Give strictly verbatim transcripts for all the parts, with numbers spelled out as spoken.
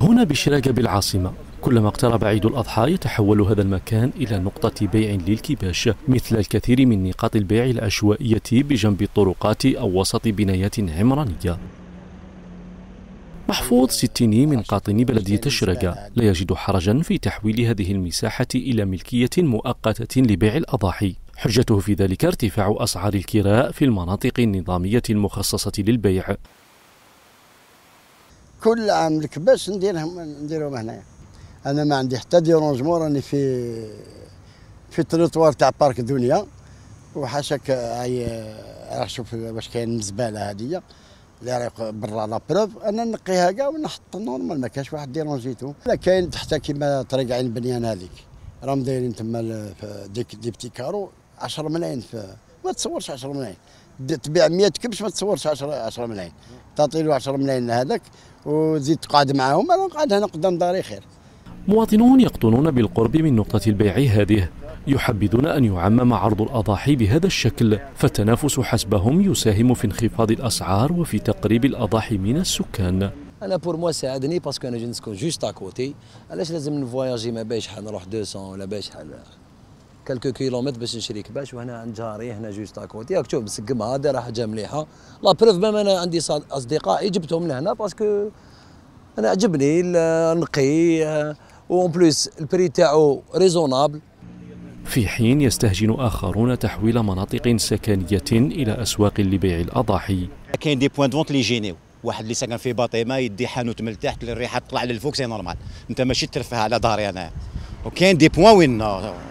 هنا بشراقة بالعاصمة، كلما اقترب عيد الأضحى يتحول هذا المكان إلى نقطة بيع للكباش، مثل الكثير من نقاط البيع العشوائية بجنب الطرقات أو وسط بنايات عمرانية. محفوظ ستيني من قاطني بلدية الشراقة لا يجد حرجا في تحويل هذه المساحة إلى ملكية مؤقتة لبيع الأضاحي. حجته في ذلك ارتفاع أسعار الكراء في المناطق النظامية المخصصة للبيع. كل عام الكباش نديرهم نديرهم هنايا. انا ما عندي حتى ديرونجمون، راني في في التريطوار تاع بارك دنيا، وحاشاك هاي راه شوف واش كاين الزباله هذه اللي راه برا لا بروف، انا نقيها كاع ونحط نورمال، ما كاش واحد ديرونجيتو. لا كاين حتى كيما طريق عين بنيان هذيك راهم دايرين تما ديك دي بتي كارو عشرة ملايين، ما تصورش عشرة ملايين، تبيع مية كبش ما تصورش عشرة ملايين، تعطي له عشرة ملايين هذاك وزيد تقعد معاهم. انا نقعد هنا قدام داري خير. مواطنون يقطنون بالقرب من نقطة البيع هذه، يحبذون أن يعمم عرض الأضاحي بهذا الشكل، فالتنافس حسبهم يساهم في انخفاض الأسعار وفي تقريب الأضاحي من السكان. انا بور موا ساعدني باسكو انا نسكن جوست اكوتي، علاش لازم نفواياجي ما باش شحال نروح مئتين ولا باش شحال كالكو كيلومتر باش نشري كباش، وهنا عند جاري هنا جوست اكوتي راك تشوف مسقمها دايره حاجه مليحه. لا بروف مام انا عندي اصدقائي جبتهم لهنا باسكو انا عجبني نقي وان بليس البري تاعو ريزونابل. في حين يستهجن آخرون تحويل مناطق سكنية إلى أسواق لبيع الأضاحي. كاين دي بوان دونت لي جينيو، واحد اللي ساكن في باطمه يدي حانوت من التحت الريحه تطلع للفوق سي نورمال، انت ماشي ترفه على داري انا. وكاين دي بوان وين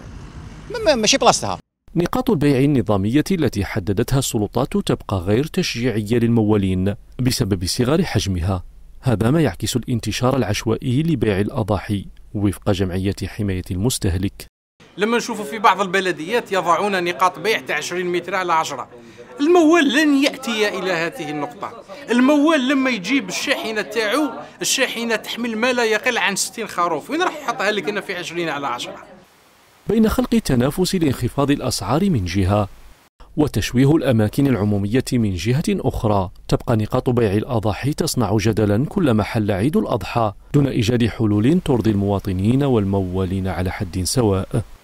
ماشي بلاصتها. نقاط البيع النظامية التي حددتها السلطات تبقى غير تشجيعية للموالين بسبب صغر حجمها، هذا ما يعكس الانتشار العشوائي لبيع الأضاحي وفق جمعية حماية المستهلك. لما نشوفوا في بعض البلديات يضعون نقاط بيع تاع عشرين متر على عشرة، الموال لن يأتي إلى هذه النقطة. الموال لما يجيب الشاحنة تاعو، الشاحنة تحمل ما لا يقل عن ستين خروف، وين راح يحطها لك هنا في عشرين على عشرة؟ بين خلق التنافس لانخفاض الأسعار من جهة وتشويه الأماكن العمومية من جهة أخرى، تبقى نقاط بيع الأضاحي تصنع جدلا كلما حل عيد الأضحى دون إيجاد حلول ترضي المواطنين والموالين على حد سواء.